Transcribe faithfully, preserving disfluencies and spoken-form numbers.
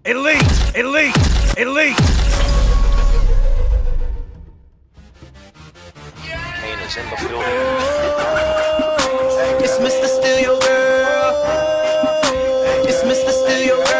Elite! Elite! Elite! Kane is in the building. It's Mister Steal Your Girl. It's Mister Steal Your Girl.